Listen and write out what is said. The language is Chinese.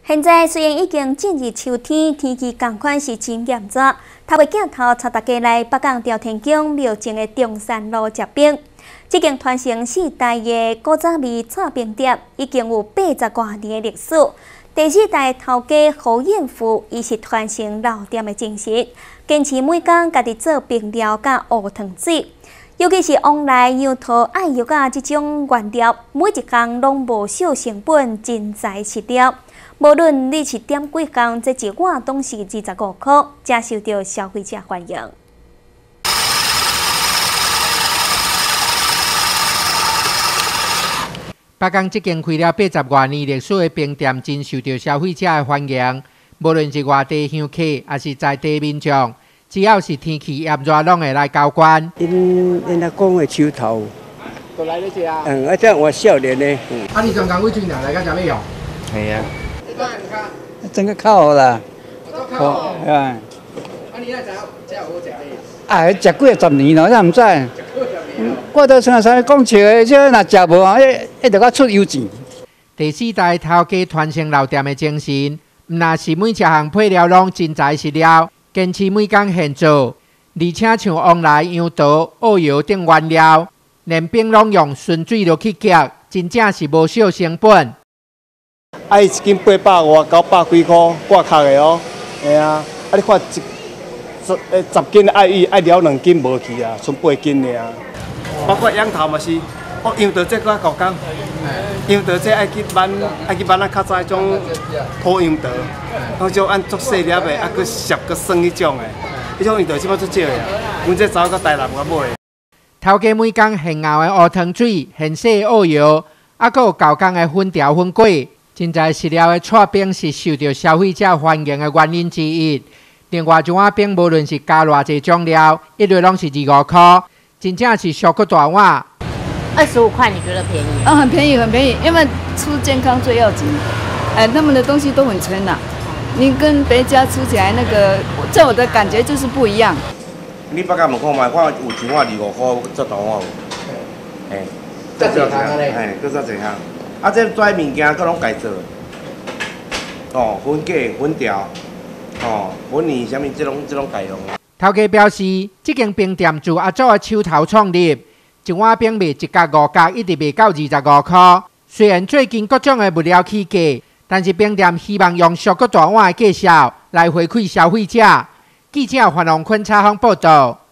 现在虽然已经进入秋天，天气同款是真炎热，头尾镜头带大家来北港朝天宫庙前的中山路食冰。这间传承4代的古早味串冰店，已经有80多年的历史。第4代头家侯彦富，伊是传承老店的精神，坚持每天家己做冰料甲乌糖水。尤其是往来杨桃、爱玉啊这种原料，每一项拢无少成本，真材实料。无论你是点几项，这一碗都是25块，真受到消费者欢迎。 北港这间开了80多年历史的冰店，真受到消费者的欢迎。无论是外地香客，还是在地民众，只要是天气炎热，拢会来交关。 因阿公的手头， 都来得及啊。 啊，这我少年的。 啊，你从港尾村来到这边用？ 系啊。整个较好啦。 好。 啊。 啊，你那真好食嘞。 啊，食几10年了，咱唔知。我都像啥讲笑的，这若食无啊，一直甲出油钱。 第4代头家传承老店的精神，唔但是每一项配料拢真材实料，坚持每工现做，而且像往来杨桃、澳油等原料，连冰拢用纯水落去夹，真正是无少成本。 啊，伊一斤800外，900几块，挂壳的哦。系啊，啊你看10斤爱了2斤无去啊，剩8斤尔。包括杨桃嘛是，杨桃这个高工，杨桃这爱去挽啊较早迄种土杨桃，那种按足细粒的，啊佮涩佮酸迄种的，迄种杨桃即摆足少的啊，阮这走到台南我买。 头家每工现熬的乌糖水、现洗的澳油，啊佮有高工的粉条粉粿，真材实料的串冰是受到消费者欢迎的原因之一。另外一碗冰无论是加偌济种料，一律拢是25块。真正是小个大碗 ，25块，你觉得便宜？ 很便宜，很便宜，因为吃健康最要紧。他们的东西都很纯呐，你跟别家吃起来那个，在我的感觉就是不一样。 你北港门口买，看有一碗25块，这大碗有。 这济项嘞？ 搁这济项。啊，这做物件搁拢家做。哦，粉粿、粉条，哦，粉泥啥物，这拢家用。 头家表示，这间冰店自阿祖的手头创立，一碗冰卖1角5角，一直卖到25块。虽然最近各种的物料起价，但是冰店希望用俗个大碗的介绍来回馈消费者。记者范龙坤采访报道。